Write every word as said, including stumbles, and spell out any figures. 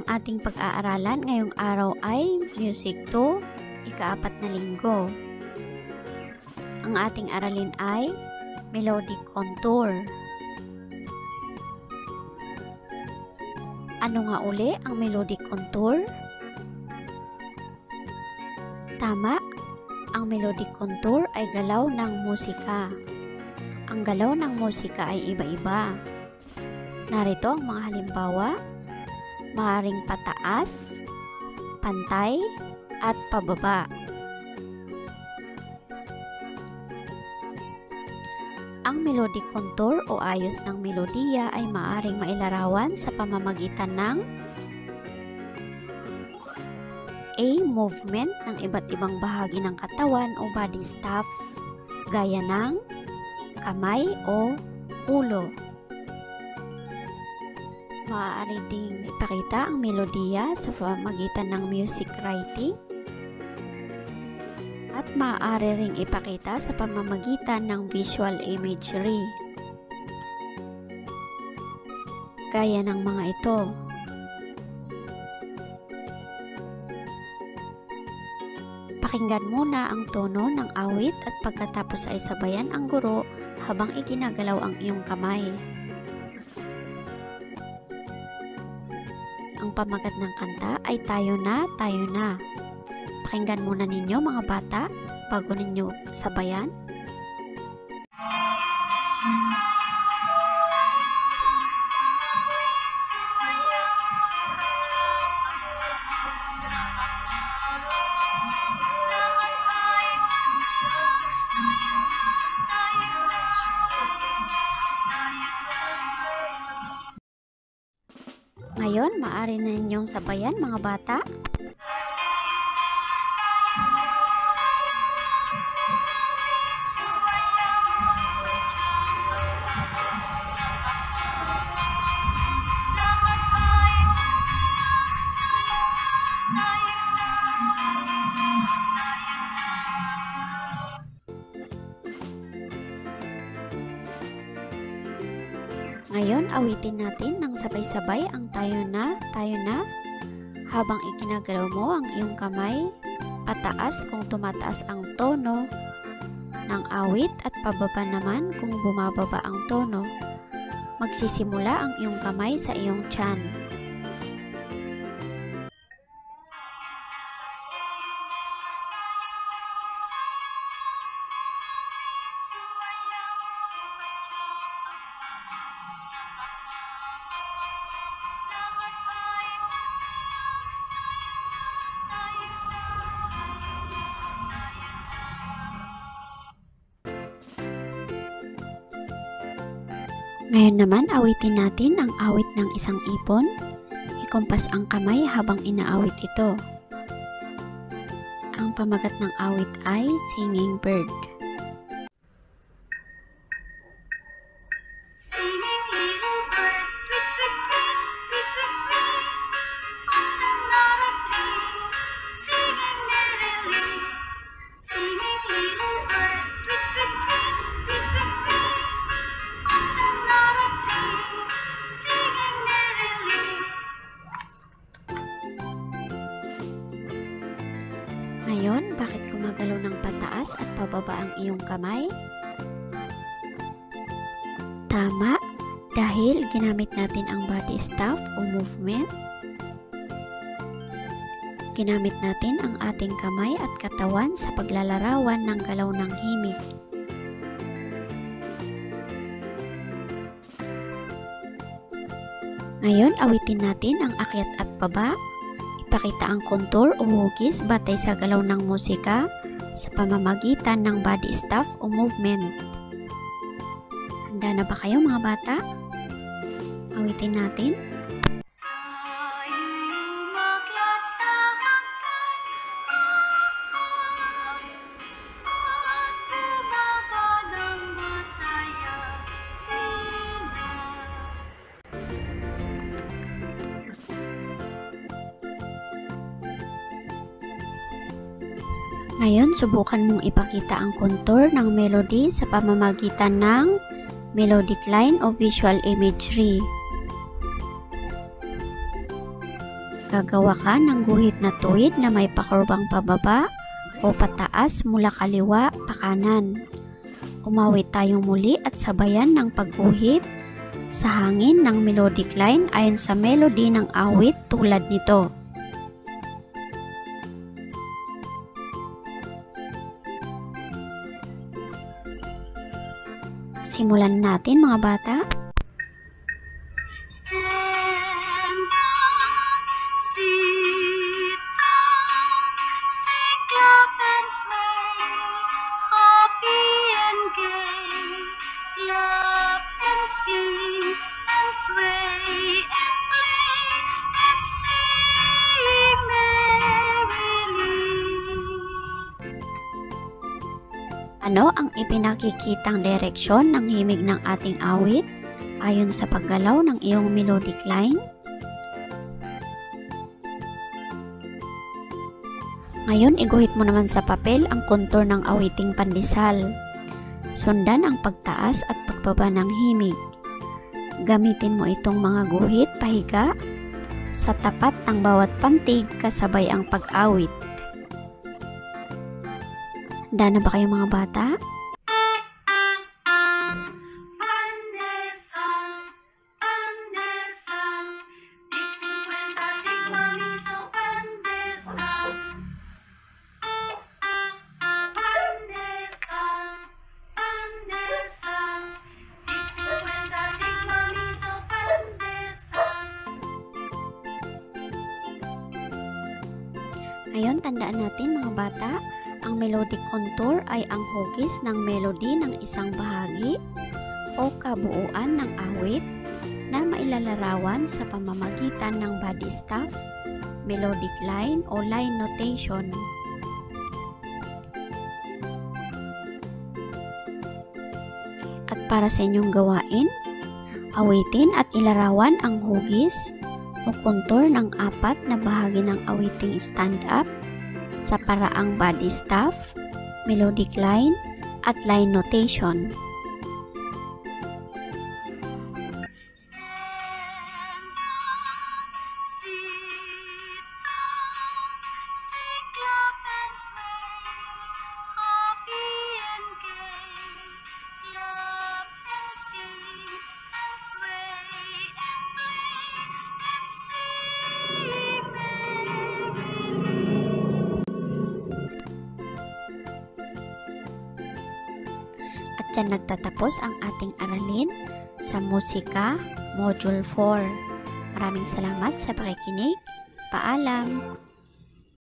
Ang ating pag-aaralan ngayong araw ay Music two, ikaapat na linggo. Ang ating aralin ay Melodic Contour. Ano nga uli ang melodic contour? Tama, ang melodic contour ay galaw ng musika. Ang galaw ng musika ay iba-iba. Narito ang mga halimbawa: maaaring pataas, pantay, at pababa. Ang melodic contour o ayos ng melodiya ay maaaring mailarawan sa pamamagitan ng A. Movement ng iba't ibang bahagi ng katawan o body stuff, gaya ng kamay o ulo. Maaari ding ipakita ang melodiya sa pamamagitan ng music writing at maaari ring ipakita sa pamamagitan ng visual imagery, gaya ng mga ito. Pakinggan muna ang tono ng awit at pagkatapos ay sabayan ang guro habang iginagalaw ang iyong kamay. Ang pamagat ng kanta ay Tayo Na, Tayo Na. Pakinggan muna ninyo mga bata bago ninyo sabayan. Ngayon, maaari na ninyong sabayan mga bata. Ngayon, awitin natin ng sabay-sabay ang Tayo Na, Tayo Na habang iginagalaw mo ang iyong kamay pataas kung tumataas ang tono ng awit at pababa naman kung bumababa ang tono. Magsisimula ang iyong kamay sa iyong tiyan. Ngayon naman, awitin natin ang awit ng isang ibon. Ikumpas ang kamay habang inaawit ito. Ang pamagat ng awit ay Singing Bird. Ngayon, bakit gumagalaw ng pataas at pababa ang iyong kamay? Tama, dahil ginamit natin ang body stuff o movement. Ginamit natin ang ating kamay at katawan sa paglalarawan ng galaw ng himig. Ngayon, awitin natin ang akyat at baba. Ipakita ang contour o hugis batay sa galaw ng musika sa pamamagitan ng body stuff o movement. Handa na ba kayo mga bata? Awitin natin. Ngayon, subukan mong ipakita ang contour ng melody sa pamamagitan ng melodic line o visual imagery. Gagawa ka ng guhit na tuwid na may pakurbang pababa o pataas mula kaliwa pa kanan. Umawit tayo muli at sabayan ng pagguhit sa hangin ng melodic line ayon sa melody ng awit tulad nito. Simulan natin mga bata. Stand up, sit down, sing, clap and sway, happy and gay, clap and sing and sway and play and sing merrily. Ano ang ipinakikitang direksyon ng himig ng ating awit ayon sa paggalaw ng iyong melodic line? Ngayon, iguhit mo naman sa papel ang kontur ng awiting pandesal. Sundan ang pagtaas at pagbaba ng himig. Gamitin mo itong mga guhit pahiga sa tapat ng bawat pantig kasabay ang pag-awit. Handa na ba kayo mga bata? Ngayon, tandaan natin mga bata, ang melodic contour ay ang hugis ng melody ng isang bahagi o kabuuan ng awit na mailalarawan sa pamamagitan ng body staff, melodic line o line notation. At para sa inyong gawain, awitin at ilarawan ang hugis o kontur ng apat na bahagi ng awiting stand-up sa paraang body staff, melodic line, at line notation. At dyan nagtatapos ang ating aralin sa Musika Module four. Maraming salamat sa pakikinig. Paalam!